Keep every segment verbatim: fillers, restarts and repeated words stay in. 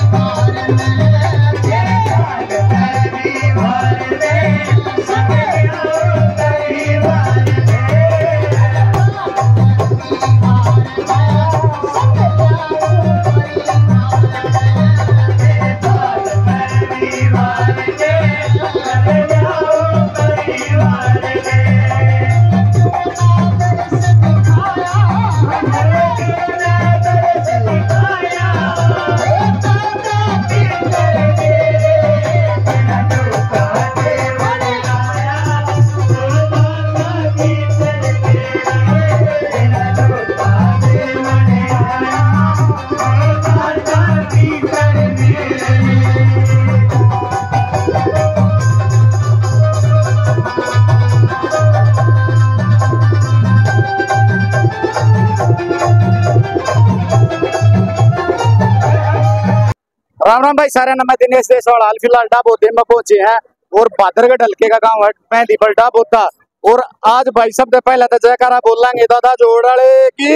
राम राम भाई सारे नमः दिनेश देशवाल हाल फिलहाल डाबोदे में पहुंचे हैं और भादरगढ़ हल्के का गांव है पैंती पर डाबोदा। और आज भाई सबसे पहले तो जयकारा बोलेंगे दादा जोड़े की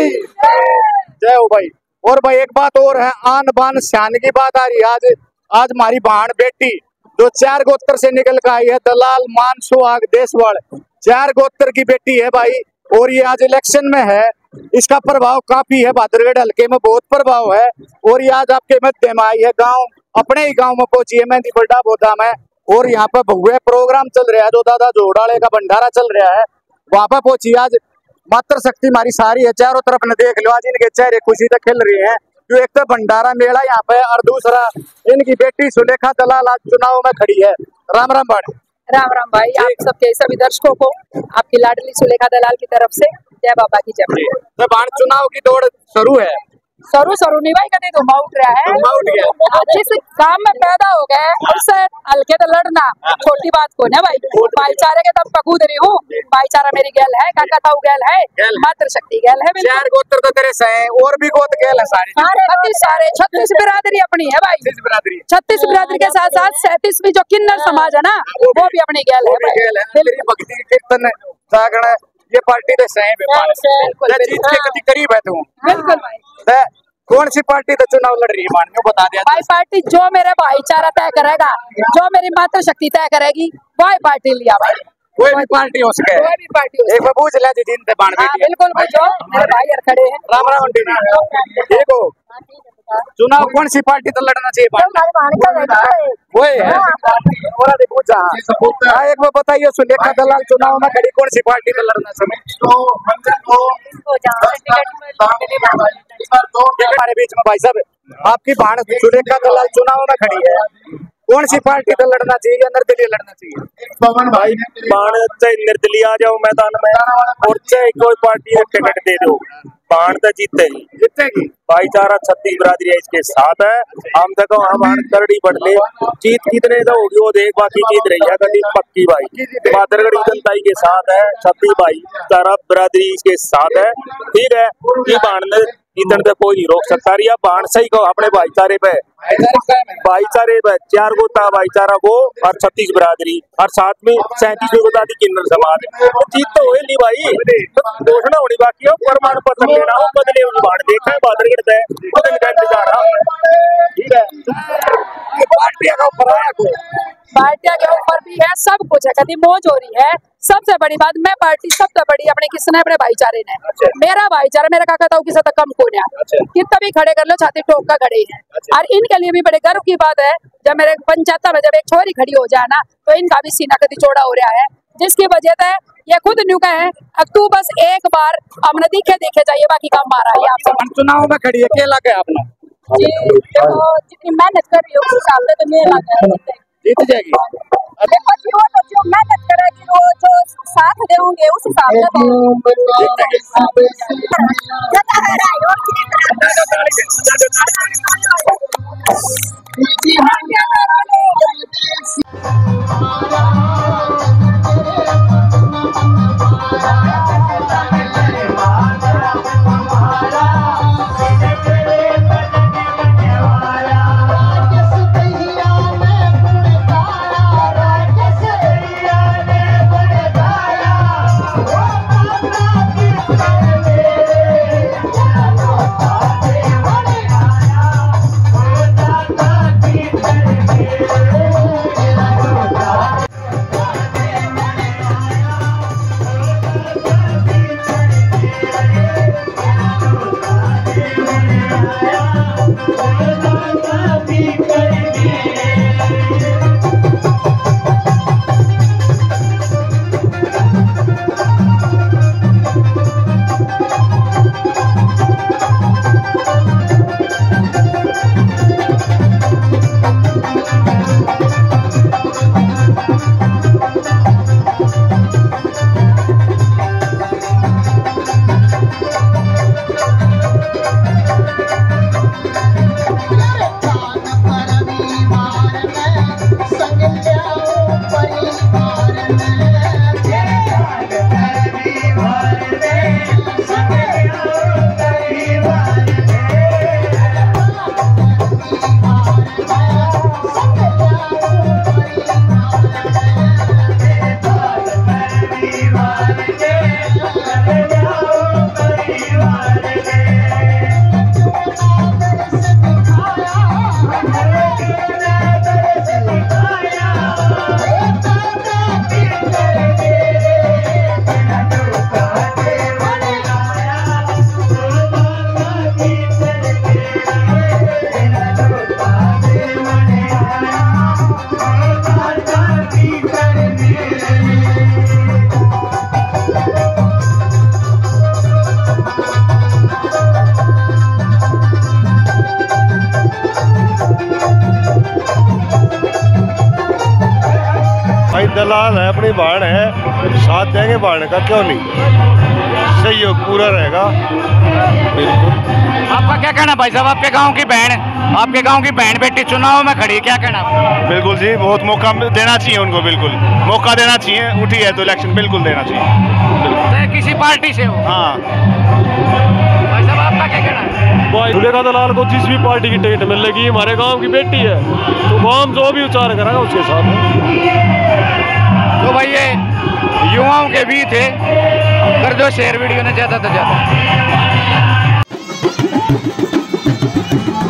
जय हो भाई। और भाई एक बात और है, आन बान शान की बात आ रही है। आज आज हमारी बहन बेटी जो चार गोत्र से निकल कर आई है, दलाल मान सुहाग देशवाल, चार गोत्र की बेटी है भाई। और ये आज इलेक्शन में है, इसका प्रभाव काफी है, भादरगढ़ हल्के में बहुत प्रभाव है। और ये आज आपके मध्य में आई है, गांव अपने ही गांव में पहुंची है मेहंदी बड़ा बोदा में। और यहाँ पर भव्य प्रोग्राम चल रहा है, जो दादा जोड़ाले का भंडारा चल रहा है, वहां पर पहुंची आज। मात्र शक्ति हमारी सारी है, चारों तरफ ने देख लो, आज इनके चेहरे खुशी से खिल रहे हैं। जो एक तो भंडारा मेला यहाँ पे, और दूसरा इनकी बेटी सुलेखा दलाल आज चुनाव में खड़ी है। राम राम बाड़ी। राम राम भाई, आप सबके सभी दर्शकों को आपकी लाडली सुलेखा दलाल की तरफ से जय बाबा की जय। तो बाढ़ चुनाव की दौड़ शुरू है, सरू सरू नहीं भाई, कभी धुमा उठ रहा है। जिस काम में पैदा हो गए उससे हल्के तो लड़ना छोटी बात को ना भाई। भाईचारे के तब पकूद रही हूँ, भाईचारा मेरी गैल है, काका ताऊ गैल है, मात्र शक्ति गैल है। चार गोत्र तो तेरे से हैं, और भी गोत्र गैल है सारे सारे सारे छत्तीस बिरादरी अपनी है भाई। बिरादरी छत्तीस बिरादरी के साथ साथ सैंतीसवीं जो किन्नर समाज है ना, वो भी अपनी गैल है। भक्ति कीर्तन जागरण ये पार्टी तो सही है, जीत के कभी करीब है तू। बिल्कुल भाई। कौन सी पार्टी तो चुनाव लड़ रही है मान को बता दिया भाई? पार्टी जो मेरा भाईचारा तय करेगा, जो मेरी मातृ शक्ति तय करेगी, वही पार्टी लिया भाई। कोई भी पार्टी हो सके, कोई भी पार्टी हो एक पूछ ले दिन ते बाण बेटी। बिल्कुल पूछो, मेरे भाई यार खड़े हैं। राम राम आंटी देखो, चुनाव कौन सी पार्टी तो लड़ना चाहिए? वो है और आदि पूछा हां, एक बार बताइए सुलेखा दलाल चुनाव में खड़ी कौन सी पार्टी तो लड़ना चाहिए? हमारे बीच में भाई साहब, आपकी बहन सुलेखा दलाल चुनाव में खड़ी है, कौन सी पार्टी तो लड़ना चाहिए या निर्दलीय लड़ना चाहिए? पवन भाई बाण चाहे निर्दलीय आ जाओ मैदान में, और चाहे कोई पार्टी टिकट दे दो, बाण तो जीतेगी जीतेगी। भाईचारा छत्तीस बिरादरी इसके साथ है। हम देखो हम बाण करड़ी बढ़ ले, जीत कितने तो होगी वो देख, बाकी जीत रही है कभी पक्की भाई। भादरगढ़ जनता के साथ है, छत्तीस भाईचारा बिरादरी इसके साथ है। ठीक है, ये बाण ने इधर पे कोई नहीं रोक सकता। या बाण सही को अपने भाईचारे पे, भाईचारे पे चार गोता भाईचारा वो और छत्तीस बिरादरी और साथ में सैंतीस गोता की किन्नर समाज, जीत तो हुई नहीं भाई, तो घोषणा होनी बाकी है, प्रमाण पत्र लेना हो, बदले बाण देखा है भादरगढ़ से इंतजार। ठीक है, पार्टियां का ऊपर आया को पार्टियां के ऊपर भी है, सब कुछ है, कभी मौज हो रही है। सबसे बड़ी बात, मैं पार्टी सबसे बड़ी अपने किसने, अपने भाईचारे ने। अच्छा। मेरा भाईचारा, मेरा काका ताऊ किसी तक कम को नहीं। अच्छा। कितना भी खड़े कर लो, छाती ठोक कर खड़े हैं। अच्छा। और इनके लिए भी बड़े गर्व की बात है, जब मेरे पंचायत में जब एक छोरी खड़ी हो जाए ना, तो इनका भी सीना कभी चौड़ा हो रहा है, जिसकी वजह से ये खुद न्यू का है। अब तू बस एक बार हमने दिखे देखे जाइए, बाकी काम मारा है आपसे। चुनाव में खड़ी है, क्या लगे आपने? जी, जितनी मेहनत कर रही हो उस हिसाब से तो मेरा लगा जीत जाएगी। देखो जी, वो तो जो मेहनत करेगी, वो जो साथ देंगे उस हिसाब से Bye. दलाल है, अपनी बहन है, साथ देंगे बहन का, क्यों नहीं, सहयोग पूरा रहेगा। बिल्कुल। आपका क्या कहना भाई साहब, आपके गांव की बहन, आपके गांव की बहन बेटी चुनाव में खड़ी, क्या कहना? बिल्कुल जी, बहुत मौका देना चाहिए उनको, बिल्कुल मौका देना चाहिए, उठी है तो इलेक्शन बिल्कुल देना चाहिए। तो किसी पार्टी से हो? हाँ। भाई साहब आपका क्या कहना है? भाई दूल्हे का दलाल को जिस भी पार्टी की टिकट मिल लेगी, हमारे गांव की बेटी है तो गांव जो भी उच्चार करेगा उसके साथ। तो भाई ये युवाओं के भी थे, कर दो शेयर वीडियो ने ज्यादा से ज्यादा।